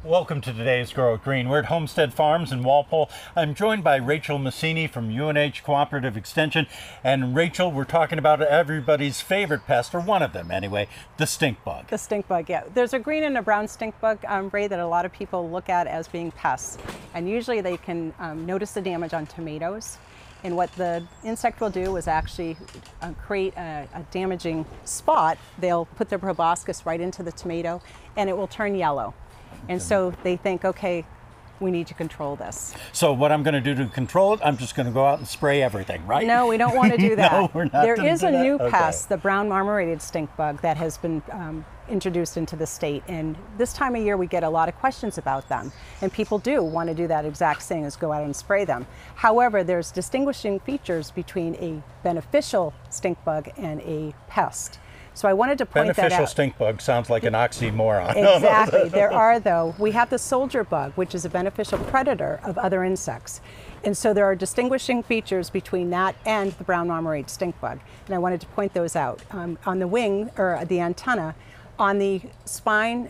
Welcome to today's Grow It Green. We're at Homestead Farms in Walpole. I'm joined by Rachel Massini from UNH Cooperative Extension. And Rachel, we're talking about everybody's favorite pest, or one of them anyway, the stink bug. The stink bug, yeah. There's a green and a brown stink bug, Ray, that a lot of people look at as being pests. And usually they can notice the damage on tomatoes. And what the insect will do is actually create a damaging spot. They'll put their proboscis right into the tomato and it will turn yellow. And so they think, okay, we need to control this. So what I'm going to do to control it, I'm just going to go out and spray everything, right? No, we don't want to do that. No, we're not. There is a new pest, the brown marmorated stink bug, that has been introduced into the state. And this time of year, we get a lot of questions about them. And people do want to do that exact thing, is go out and spray them. However, there's distinguishing features between a beneficial stink bug and a pest. So I wanted to point that out. Beneficial stink bug sounds like an oxymoron. Exactly. There are, though. We have the soldier bug, which is a beneficial predator of other insects. And so there are distinguishing features between that and the brown marmorated stink bug. And I wanted to point those out. On the wing, or the antenna, on the spine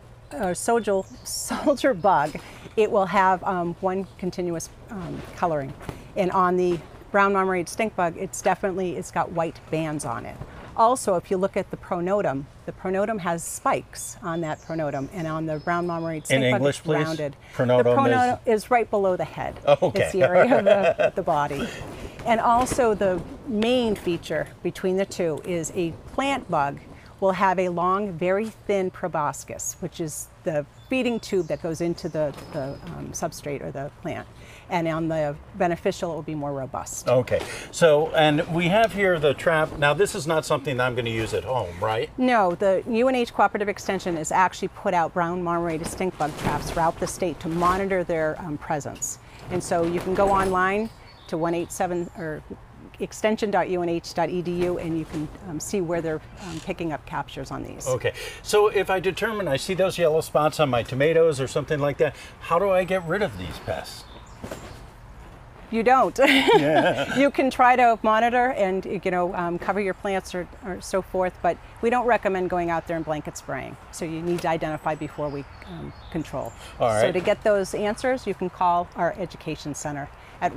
soldier bug, it will have one continuous coloring. And on the brown marmorated stink bug, it's got white bands on it. Also, if you look at the pronotum has spikes on that pronotum, and on the brown marmorated stink bug, it's rounded. Pronotum, the pronotum is right below the head. Oh, okay. It's the area of the body. And also the main feature between the two is a plant bug will have a long, very thin proboscis, which is the feeding tube that goes into the substrate or the plant. And on the beneficial, it will be more robust. Okay, so, and we have here the trap. Now, this is not something that I'm going to use at home, right? No, the UNH Cooperative Extension has actually put out brown marmorated stink bug traps throughout the state to monitor their presence. And so you can go online to 187 or extension.unh.edu and you can see where they're picking up captures on these. Okay, so if I determine I see those yellow spots on my tomatoes or something like that, how do I get rid of these pests? You don't. Yeah. You can try to monitor and cover your plants or so forth, but we don't recommend going out there and blanket spraying. So you need to identify before we control. All right. So to get those answers, you can call our education center at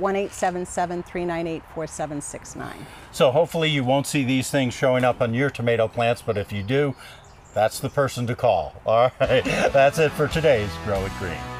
1-877-398-4769. So hopefully you won't see these things showing up on your tomato plants, but if you do, that's the person to call. All right, that's it for today's Grow It Green.